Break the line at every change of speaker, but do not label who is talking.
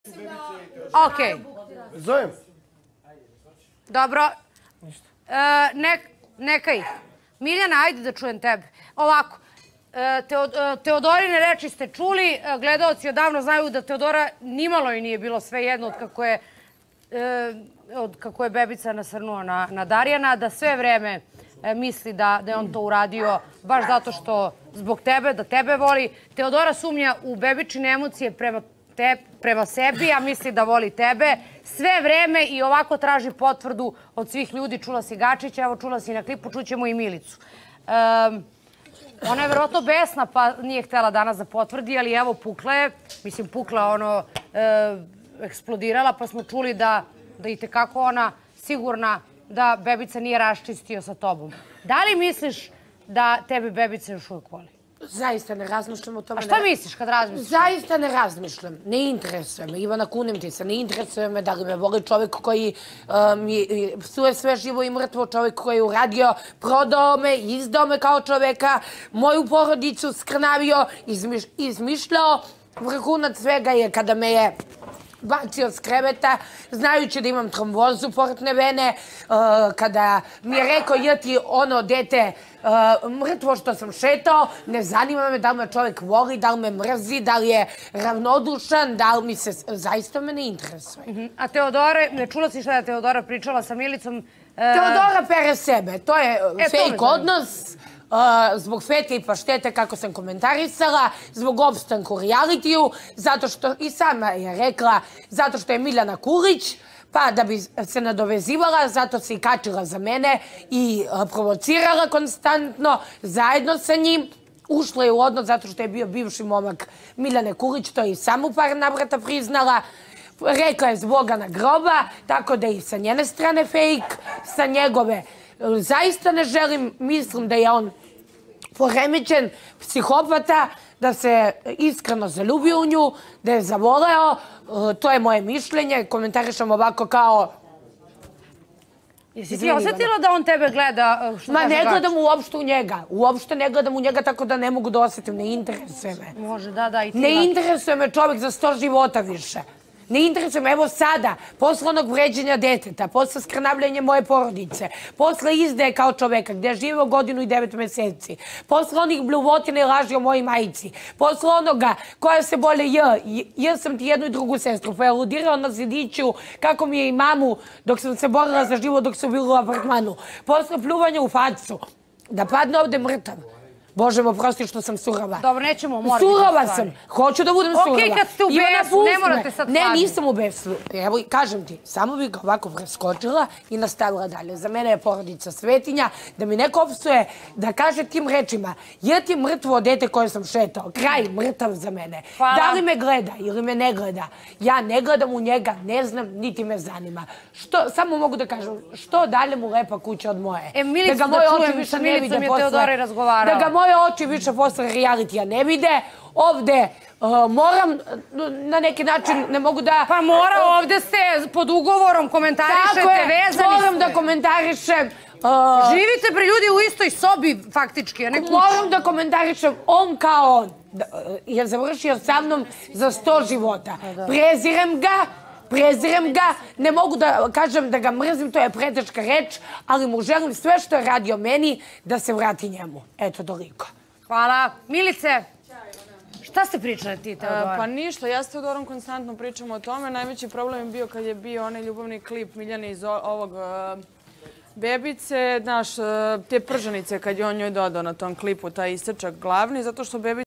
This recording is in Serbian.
Okej.
Zovem.
Dobro. Neka ih. Miljana, ajde da čujem tebe. Ovako. Teodorine reči ste čuli. Gledaoci odavno znaju da Teodora nimalo i nije bilo sve jedno od kako je bebica nasrnuo na Darjana, da sve vreme misli da je on to uradio baš zato što zbog tebe, da tebe voli. Teodora sumnja u bebičine emocije prema sebi, a misli da voli tebe sve vreme i ovako traži potvrdu od svih ljudi. Čula si Gačića, evo čula si na klipu, čućemo i Milicu. Ona je verovatno besna pa nije htjela danas da potvrdi, ali evo pukla je. Mislim, pukla, eksplodirala, pa smo čuli da i tekako ona sigurna da bebica nije raščistio sa tobom. Da li misliš da tebe bebica još uvijek voli?
Zaista ne razmišljam o tome.
A šta misliš kad razmišljaš?
Zaista ne razmišljam. Ne interesuje me. Ivana, kunem ti se. Ne interesuje me da li me voli čovjek koji mi psuje sve živo i mrtvo, čovjek koji je uradio, prodao me, izdao me kao čovjeka, moju porodicu skrnavio, izmišljao. Vrhunac svega je kada me je bacio s kreveta, znajući da imam trombozu portne vene, kada mi je rekao, ja ti ono dete mrtvo što sam šetao, ne zanima me da li me čovjek voli, da li me mrzi, da li je ravnodušan, da li mi se, zaista me ne interesuje.
A Teodora, ne čula si šta je Teodora pričala sa Milicom?
Teodora pere sebe, to je fake odnos. Zbog fete i paštete, kako sam komentarisala, zbog opstanku u realitiju, zato što, i sama je rekla, zato što je Miljana Kulić, pa da bi se nadovezivala, zato se i kačila za mene i provocirala konstantno, zajedno sa njim. Ušla je u odnos zato što je bio bivši momak Miljane Kulić, to je i samo par navrata priznala. Rekla je zbog na groba, tako da i sa njene strane fake, sa njegove zaista ne želim, mislim da je on poremećen, psihopata, da se iskreno zaljubio u nju, da je zavoleo, to je moje mišljenje, komentarišem ovako kao...
Jesi ti osjetila da on tebe gleda?
Ma ne gledam uopšte u njega, uopšte ne gledam u njega tako da ne mogu da osjetim, ne interesuje me.
Može, da, i ti.
Ne interesuje me čovjek za 100 života više. Ne interesuje me, evo sada, posle onog vređenja deteta, posle skrnavljanja moje porodice, posle izdaje kao čoveka gdje je živio 1 godinu i 9 meseci, posle onih bljuvotina i laži o mojoj majici, posle onoga koja se bolje ja sam ti jednu i drugu sestru, pa je aludirao na zidiću kako mi je i mamu dok sam se borila za život dok su bili u apartmanu, posle pljuvanja u facu, da padne ovde mrtav. Bože, me oprosti što sam surova.
Dobro, nećemo morati.
Surova sam. Hoću da budem surova.
Okej, kad ste u besu, ne morate sad
ne, nisam u besu. Evo, kažem ti, samo bih ga ovako preskočila i nastavila dalje. Za mene je porodica svetinja, da mi neko opsuje, da kaže tim rečima, je ti mrtvo dete koje sam šetao. Kraj, mrtav za mene. Da li me gleda ili me ne gleda? Ja ne gledam u njega, ne znam, niti me zanima. Samo mogu da kažem, što dalje mu lepa kuća od moje?
Milicu da čujem, sa Milicom je Teodora i razgovarala.
Da ga moje oči više posle realitija ne vide. Ovde moram na neki način, ne mogu da...
Pa mora, ovde ste pod ugovorom, komentarišete, vezani ste.
Moram da komentarišem...
Živite pri ljudi u istoj sobi, faktički, a ne kući.
Moram da komentarišem on kao on. Je završio sa mnom za 100 života. Prezirem ga, ne mogu da kažem da ga mrzim, to je preteška reč, ali mu želim sve što je radio meni da se vrati njemu. Eto, toliko.
Hvala. Milice, šta ste pričali ti, Teodora?
Pa ništa, ja s Teodorom konstantno pričamo o tome. Najveći problem je bio kad je bio onaj ljubavni klip Miljane iz ovog bebice, znaš, te prženice kad je on njoj dodao na tom klipu, taj isrčak glavni, zato što bebica